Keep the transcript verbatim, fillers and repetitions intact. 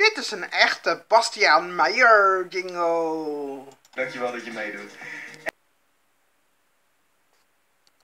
Dit is een echte Bastiaan Meijer jingle. Dankjewel dat je meedoet.